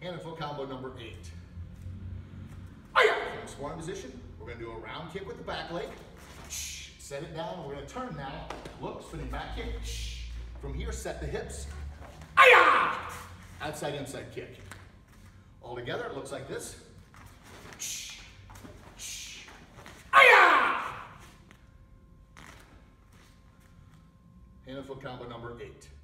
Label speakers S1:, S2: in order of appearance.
S1: Hand and foot combo number 8. From sparring position, we're going to do a round kick with the back leg. Set it down, and we're going to turn now. Look, spinning back kick. From here, set the hips. Outside, inside kick. All together, it looks like this. Hand and foot combo number 8.